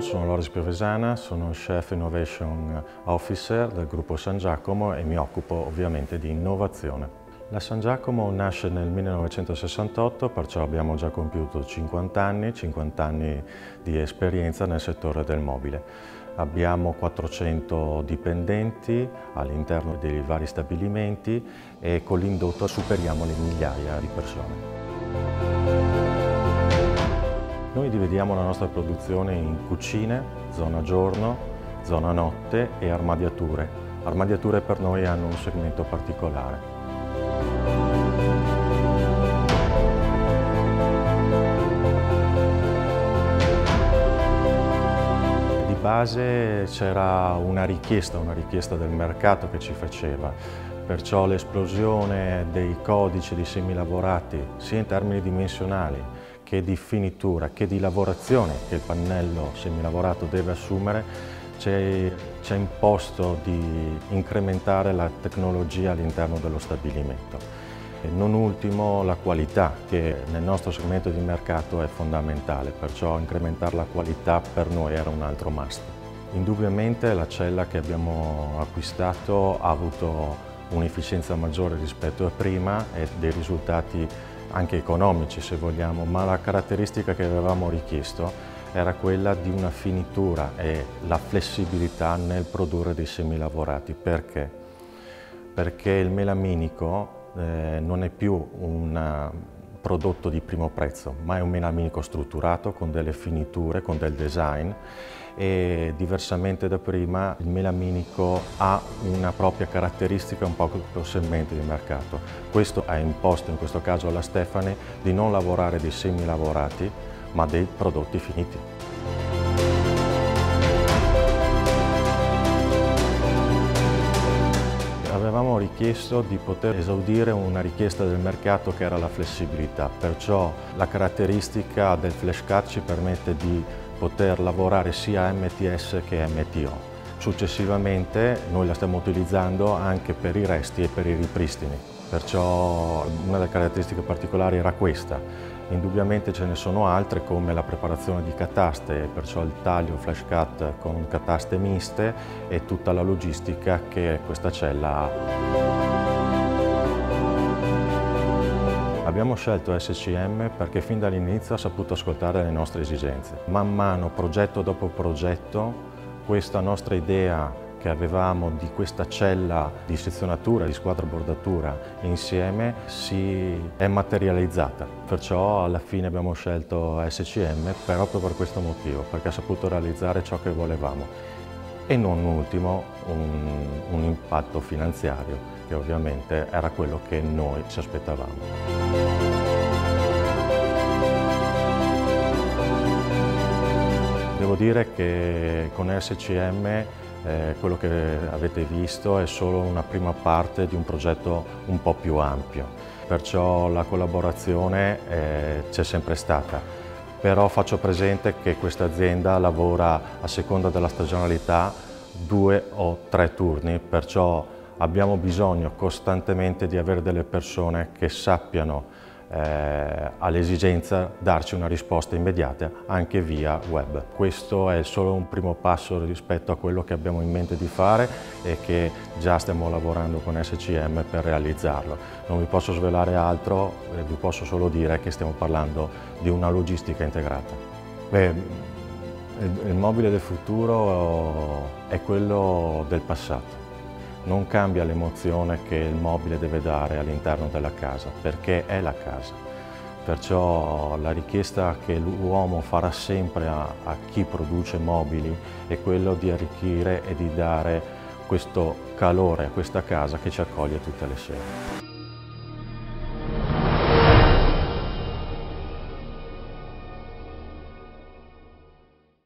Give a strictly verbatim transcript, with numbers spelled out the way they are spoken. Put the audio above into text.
Sono Loris Piovesana, sono Chef Innovation Officer del gruppo San Giacomo e mi occupo ovviamente di innovazione. La San Giacomo nasce nel millenovecentosessantotto, perciò abbiamo già compiuto cinquanta anni, cinquanta anni di esperienza nel settore del mobile. Abbiamo quattrocento dipendenti all'interno dei vari stabilimenti e con l'indotto superiamo le migliaia di persone. Noi dividiamo la nostra produzione in cucine, zona giorno, zona notte e armadiature. Armadiature per noi hanno un segmento particolare. Di base c'era una richiesta, una richiesta del mercato che ci faceva, perciò l'esplosione dei codici di semilavorati, sia in termini dimensionali che di finitura, che di lavorazione che il pannello semilavorato deve assumere, ci ha imposto di incrementare la tecnologia all'interno dello stabilimento. E non ultimo la qualità, che nel nostro segmento di mercato è fondamentale, perciò incrementare la qualità per noi era un altro must. Indubbiamente la cella che abbiamo acquistato ha avuto un'efficienza maggiore rispetto a prima e dei risultati anche economici se vogliamo, ma la caratteristica che avevamo richiesto era quella di una finitura e la flessibilità nel produrre dei semilavorati. Perché? Perché il melaminico eh, non è più un prodotto di primo prezzo, ma è un melaminico strutturato con delle finiture, con del design, e diversamente da prima il melaminico ha una propria caratteristica un po' più segmento di mercato. Questo ha imposto in questo caso alla Stefani di non lavorare dei semilavorati ma dei prodotti finiti. Avevamo richiesto di poter esaudire una richiesta del mercato che era la flessibilità, perciò la caratteristica del flash cut ci permette di poter lavorare sia M T S che M T O. Successivamente noi la stiamo utilizzando anche per i resti e per i ripristini, perciò una delle caratteristiche particolari era questa. Indubbiamente ce ne sono altre come la preparazione di cataste, perciò il taglio flash cut con cataste miste e tutta la logistica che questa cella ha. Abbiamo scelto S C M perché fin dall'inizio ha saputo ascoltare le nostre esigenze. Man mano, progetto dopo progetto, questa nostra idea che avevamo di questa cella di sezionatura, di squadra bordatura insieme si è materializzata. Perciò alla fine abbiamo scelto S C M proprio per questo motivo, perché ha saputo realizzare ciò che volevamo. E non ultimo un, un impatto finanziario, che ovviamente era quello che noi ci aspettavamo. Devo dire che con S C M eh, quello che avete visto è solo una prima parte di un progetto un po' più ampio, perciò la collaborazione eh, c'è sempre stata. Però faccio presente che questa azienda lavora a seconda della stagionalità due o tre turni, perciò abbiamo bisogno costantemente di avere delle persone che sappiano eh, all'esigenza darci una risposta immediata anche via web. Questo è solo un primo passo rispetto a quello che abbiamo in mente di fare e che già stiamo lavorando con S C M per realizzarlo. Non vi posso svelare altro, vi posso solo dire che stiamo parlando di una logistica integrata. Beh, il mobile del futuro è quello del passato. Non cambia l'emozione che il mobile deve dare all'interno della casa, perché è la casa. Perciò la richiesta che l'uomo farà sempre a, a chi produce mobili è quello di arricchire e di dare questo calore a questa casa che ci accoglie tutte le sere.